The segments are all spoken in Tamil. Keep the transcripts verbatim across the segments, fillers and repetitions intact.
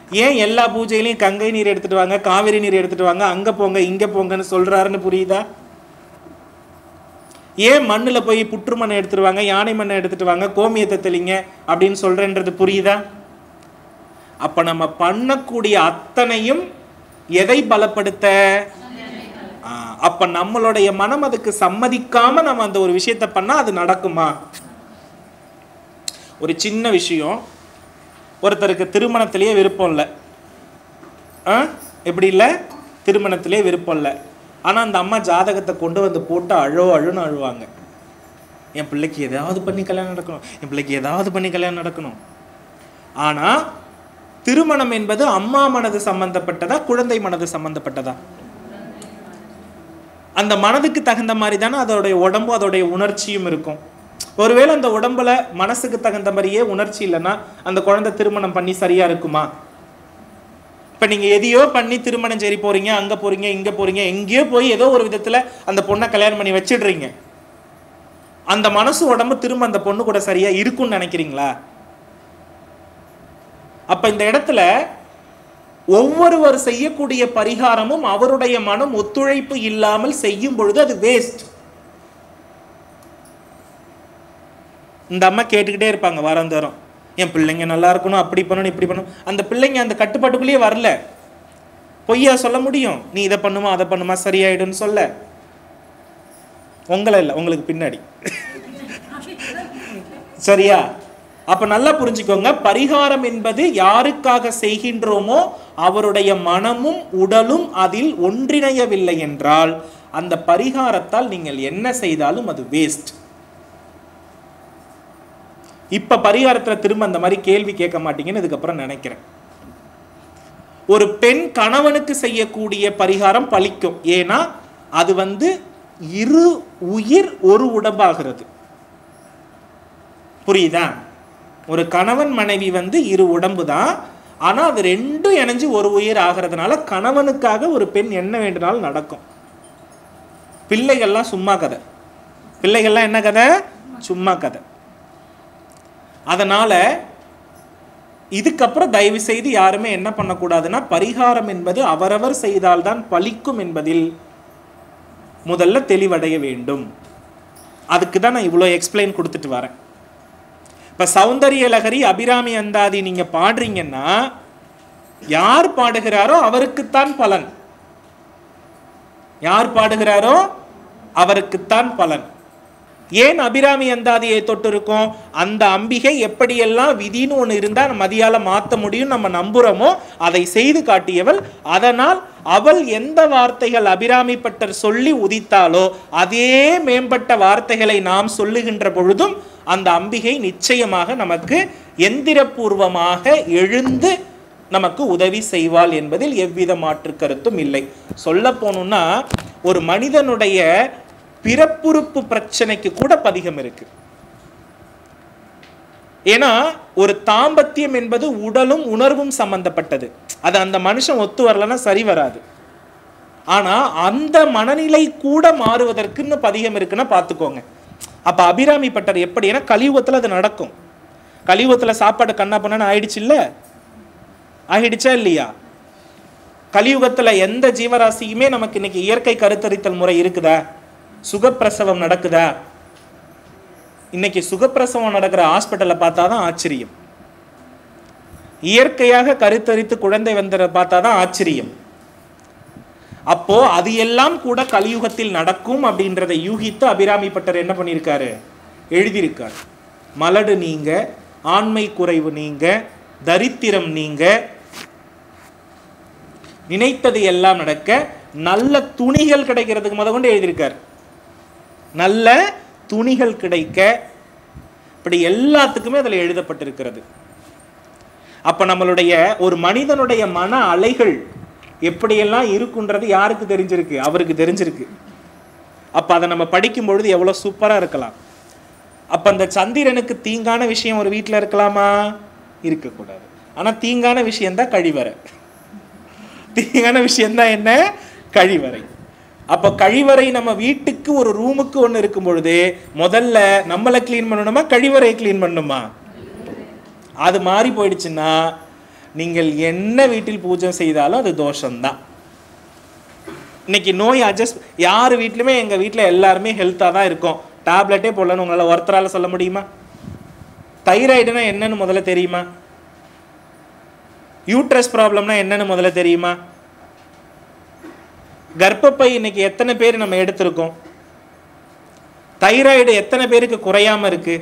ஏன் எல்லா பூஜையிலையும் கங்கை நீர் எடுத்துட்டு வாங்க, காவிரி நீர் எடுத்துட்டு வாங்க, அங்க போங்க இங்க போங்கன்னு சொல்றாருன்னு புரியுதா? ஏன் மண்ணுல போய் புற்று மண்ணை எடுத்துட்டு வாங்க, யானை மண்ணை எடுத்துட்டு வாங்க, கோமியத்தை தெளிங்க அப்படின்னு சொல்றேன்றது புரியுதா? அப்ப நம்ம பண்ணக்கூடிய அத்தனையும் எதை பலப்படுத்த? அப்ப நம்மளுடைய மனம் அதுக்கு சம்மதிக்காம நம்ம அந்த ஒரு விஷயத்தை பண்ணா அது நடக்குமா? ஒரு சின்ன விஷயம், ஒருத்தருக்கு திருமணத்திலேயே விருப்பம் இல்லை. எப்படி இல்லை? திருமணத்திலே விருப்பம் இல்லை. ஆனா அந்த அம்மா ஜாதகத்தை கொண்டு வந்து போட்டு அழோ அழுன்னு அழுவாங்க. என் பிள்ளைக்கு ஏதாவது பண்ணி கல்யாணம் நடக்கணும், என் பிள்ளைக்கு ஏதாவது பண்ணி கல்யாணம் நடக்கணும். ஆனா திருமணம் என்பது அம்மா மனது சம்பந்தப்பட்டதா, குழந்தை மனது சம்பந்தப்பட்டதா? அந்த மனதுக்கு தகுந்த மாதிரி தானே அதோடைய உடம்பு அதோடைய உணர்ச்சியும் இருக்கும். ஒருவேளை அந்த உடம்புல மனசுக்கு தகுந்த மாதிரியே உணர்ச்சி இல்லைன்னா அந்த குழந்தை திருமணம் பண்ணி சரியா இருக்குமா? இப்ப நீங்க எதையோ பண்ணி திருமணம் சரி போறீங்க, அங்க போறீங்க இங்க போறீங்க, எங்கேயோ போய் ஏதோ ஒரு விதத்துல அந்த பொண்ணை கல்யாணம் பண்ணி வச்சிடுறீங்க. அந்த மனசு உடம்பு திரும்ப அந்த பொண்ணு கூட சரியா இருக்கும்னு நினைக்கிறீங்களா? அப்ப இந்த இடத்துல ஒவ்வொருவர் செய்யக்கூடிய பரிகாரமும் அவருடைய மனம் ஒத்துழைப்பு இல்லாமல் செய்யும் பொழுது அது வேஸ்ட். இந்த அம்மா கேட்டுக்கிட்டே இருப்பாங்க வாரம் தோறும், என் பிள்ளைங்க நல்லா இருக்கணும், அப்படி பண்ணணும் இப்படி பண்ணணும். அந்த பிள்ளைங்க அந்த கட்டுப்பாட்டுக்குள்ளேயே வரல. பொய்யா சொல்ல முடியும்? நீ இதை பண்ணுமா அதை பண்ணுமா சரியாயிடுன்னு சொல்ல. உங்களை இல்லை, உங்களுக்கு பின்னாடி. சரியா? அப்ப நல்லா புரிஞ்சுக்கோங்க, பரிகாரம் என்பது யாருக்காக செய்கின்றோமோ அவருடைய மனமும் உடலும் அதில் ஒன்றிணையவில்லை என்றால் அந்த பரிகாரத்தால் நீங்கள் என்ன செய்தாலும் அது வேஸ்ட். இப்ப பரிகாரத்துல திரும்ப அந்த மாதிரி கேள்வி கேட்க மாட்டீங்கன்னு இதுக்கப்புறம் நினைக்கிறேன். ஒரு பெண் கணவனுக்கு செய்யக்கூடிய பரிகாரம் பலிக்கும். ஏன்னா அது வந்து இரு உயிர் ஒரு உடம்பாகிறது. புரியுதா? ஒரு கணவன் மனைவி வந்து இரு உடம்பு தான், ஆனா அது ரெண்டும் இணைஞ்சு ஒரு உயிர் ஆகிறதுனால கணவனுக்காக ஒரு பெண் என்ன வேண்டுனாலும் நடக்கும். பிள்ளைகள்லாம் சும்மா கதை. பிள்ளைகள்லாம் என்ன கதை? சும்மா கதை. அதனால இதுக்கப்புறம் தயவு செய்து யாருமே என்ன பண்ணக்கூடாதுன்னா, பரிகாரம் என்பது அவரவர் செய்தால்தான் பலிக்கும் என்பதில் முதல்ல தெளிவடைய வேண்டும். அதுக்கு தான் நான் இவ்வளோ எக்ஸ்பிளைன் கொடுத்துட்டு வரேன். இப்ப சௌந்தரிய லகரி அபிராமி அந்தாதி நீங்க பாடுறீங்கன்னா யார் பாடுகிறாரோ அவருக்குத்தான் பலன். யார் பாடுகிறாரோ அவருக்குத்தான் பலன். ஏன் அபிராமி அந்தாதியை தொட்டு இருக்கோம்? அந்த அம்பிகை எப்படியெல்லாம் விதின்னு ஒன்று இருந்தா மதியால மாற்ற முடியும் நம்ம நம்புறோமோ அதை செய்து காட்டியவள். அதனால் அவள் எந்த வார்த்தைகள் அபிராமி பட்டர் சொல்லி உதித்தாலோ அதே மேம்பட்ட வார்த்தைகளை நாம் சொல்லுகின்ற பொழுதும் அந்த அம்பிகை நிச்சயமாக நமக்கு எந்திரபூர்வமாக எழுந்து நமக்கு உதவி செய்வாள் என்பதில் எவ்வித மாற்று கருத்தும் இல்லை. சொல்ல போனோம்னா ஒரு மனிதனுடைய பிறப்புறுப்பு பிரச்சனைக்கு கூட பதிகம் இருக்கு. ஏன்னா ஒரு தாம்பத்தியம் என்பது உடலும் உணர்வும் சம்பந்தப்பட்டது. அது அந்த மனுஷன் ஒத்து வரலன்னா சரி வராது. ஆனா அந்த மனநிலை கூட மாறுவதற்குன்னு பதிகம் இருக்குன்னா பார்த்துக்கோங்க. அப்ப அபிராமி பட்டர் எப்படி? ஏன்னா கலியுகத்துல அது நடக்கும். கலியுகத்துல சாப்பாடு கண்ணா பண்ணு ஆயிடுச்சு இல்ல? ஆகிடுச்சா இல்லையா? கலியுகத்துல எந்த ஜீவராசியுமே நமக்கு இன்னைக்கு இயற்கை கருத்தரித்தல் முறை இருக்குதா? சுகப்பிரசவம் நடக்குதா? இன்னைக்கு சுகப்பிரசவம் நடக்கிற ஹாஸ்பிட்டலை பார்த்தாதான் ஆச்சரியம். இயற்கையாக கருத்தரித்து குழந்தை வந்ததை பார்த்தாதான் ஆச்சரியம். அப்போ அது எல்லாம் கூட கலியுகத்தில் நடக்கும் அப்படின்றதை யூகித்து அபிராமி பட்டர் என்ன பண்ணியிருக்காரு? எழுதியிருக்கார். மலடு நீங்க, ஆண்மை குறைவு நீங்க, தரித்திரம் நீங்க, நினைத்தது எல்லாம் நடக்க, நல்ல துணிகள் கிடைக்கிறதுக்கு முத கொண்டு எழுதியிருக்கார். நல்ல துணிகள் கிடைக்க, இப்படி எல்லாத்துக்குமே அதில் எழுதப்பட்டிருக்கிறது. அப்ப நம்மளுடைய ஒரு மனிதனுடைய மன அலைகள் எப்படியெல்லாம் இருக்குன்றது யாருக்கு தெரிஞ்சிருக்கு? அவருக்கு தெரிஞ்சிருக்கு. அப்ப அதை நம்ம படிக்கும் பொழுது எவ்வளவு சூப்பரா இருக்கலாம். அப்ப அந்த சந்திரனுக்கு தீங்கான விஷயம் ஒரு வீட்டில் இருக்கலாமா? இருக்கக்கூடாது. ஆனா தீங்கான விஷயம்தான் கழிவறை. தீங்கான விஷயம்தான் என்ன? கழிவறை. அப்ப கழிவறை நம்ம வீட்டுக்கு ஒரு ரூமுக்கு ஒன்று இருக்கும் பொழுது முதல்ல நம்மளை கிளீன் பண்ணணுமா கழிவறையை கிளீன் பண்ணணுமா? அது மாறி போயிடுச்சுன்னா நீங்கள் என்ன வீட்டில் பூஜை செய்தாலும் அது தோஷம்தான். இன்னைக்கு நோய் அட்ஜஸ்ட் யார் வீட்லையுமே எங்கள் வீட்டில் எல்லாருமே ஹெல்த்தாக தான் இருக்கும், டேப்லெட்டே போடலன்னு உங்களால் ஒருத்தரால் சொல்ல முடியுமா? தைராய்டுனா என்னன்னு முதல்ல தெரியுமா? யூட்ரஸ் ப்ராப்ளம்னா என்னன்னு முதல்ல தெரியுமா? கர்ப்பப்பை இன்னைக்கு எத்தனை பேர் நம்ம எடுத்திருக்கோம்? தைராய்டு எத்தனை பேருக்கு குறையாம இருக்கு?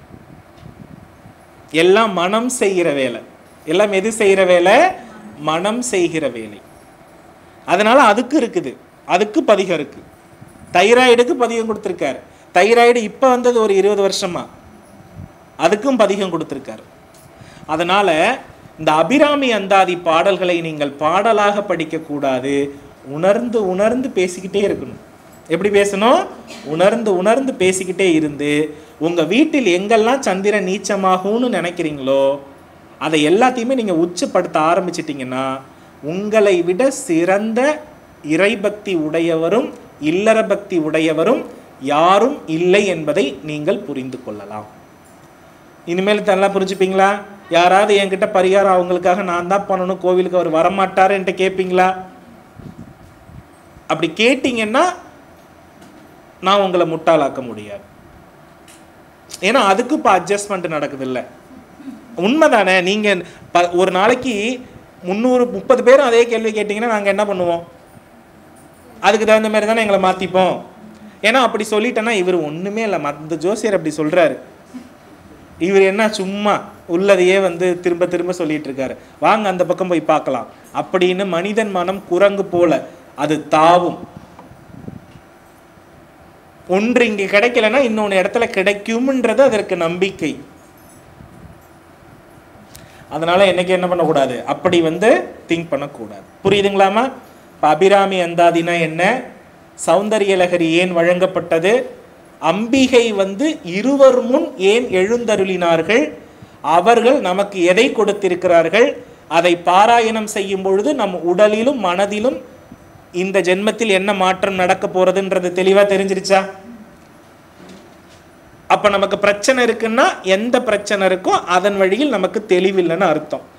எல்லாம் மனம் செய்கிற வேலை. எல்லாம் எது செய்கிற வேலை? மனம் செய்கிற வேலை. அதனால அதுக்கு இருக்குது, அதுக்கு பதிகம் இருக்கு. தைராய்டுக்கு பதிகம் கொடுத்துருக்காரு. தைராய்டு இப்போ வந்தது ஒரு இருபது வருஷமா, அதுக்கும் பதிகம் கொடுத்துருக்காரு. அதனால இந்த அபிராமி அந்தாதி பாடல்களை நீங்கள் பாடலாக படிக்கக்கூடாது, உணர்ந்து உணர்ந்து பேசிக்கிட்டே இருக்கணும். எப்படி பேசணும்? உணர்ந்து உணர்ந்து பேசிக்கிட்டே இருந்து உங்கள் வீட்டில் எங்கெல்லாம் சந்திரன் நீச்சமாகும்னு நினைக்கிறீங்களோ அதை எல்லாத்தையுமே நீங்கள் உச்சப்படுத்த ஆரம்பிச்சிட்டிங்கன்னா உங்களை விட சிறந்த இறைபக்தி உடையவரும் இல்லற பக்தி உடையவரும் யாரும் இல்லை என்பதை நீங்கள் புரிந்து கொள்ளலாம். இனிமேல் நல்லா புரிஞ்சுப்பீங்களா? யாராவது என்கிட்ட பரிகாரம் அவங்களுக்காக நான் தான் பண்ணணும், கோவிலுக்கு அவர் வரமாட்டாரு என்கிட்ட கேட்பீங்களா? அப்படி கேட்டீங்கன்னா நான் உங்களை முட்டாளாக்க முடியாது. ஏன்னா அதுக்கு இப்போ அட்ஜஸ்ட்மெண்ட் நடக்குது இல்லை, உண்மைதானே? நீங்கள் ப ஒரு நாளைக்கு முந்நூறு முப்பது பேரும் அதே கேள்வி கேட்டிங்கன்னா நாங்கள் என்ன பண்ணுவோம்? அதுக்கு தகுந்த மாதிரி தானே எங்களை மாற்றிப்போம். ஏன்னா அப்படி சொல்லிட்டேன்னா இவர் ஒன்றுமே இல்லை, மற்ற ஜோசியர் அப்படி சொல்கிறாரு, இவர் என்ன சும்மா உள்ளதையே வந்து திரும்ப திரும்ப சொல்லிட்டு இருக்காரு, வாங்க அந்த பக்கம் போய் பார்க்கலாம் அப்படின்னு மனிதன் மனம் குரங்கு போல அது தாவும். ஒன்று இங்கே கிடைக்கலன்னா இன்னொன்று இடத்துல கிடைக்கும்ன்றது அதற்கு நம்பிக்கை. அதனால என்னைக்கு என்ன பண்ணக்கூடாது, அப்படி வந்து திங்க் பண்ணக்கூடாது. புரியுதுங்களாமா? இப்போ அபிராமி அந்தாதினா என்ன, சௌந்தரியலகரி ஏன் வழங்கப்பட்டது, அம்பிகை வந்து இருவர் முன் ஏன் எழுந்தருளினார்கள், அவர்கள் நமக்கு எதை கொடுத்திருக்கிறார்கள், அதை பாராயணம் செய்யும் பொழுது நம் உடலிலும் மனதிலும் இந்த ஜென்மத்தில் என்ன மாற்றம் நடக்க போறதுன்றது தெளிவா தெரிஞ்சிருச்சா? அப்ப நமக்கு பிரச்சனை இருக்குன்னா எந்த பிரச்சனை இருக்கோ அதன் வழியில் நமக்கு தெளிவில்லைன்னு அர்த்தம்.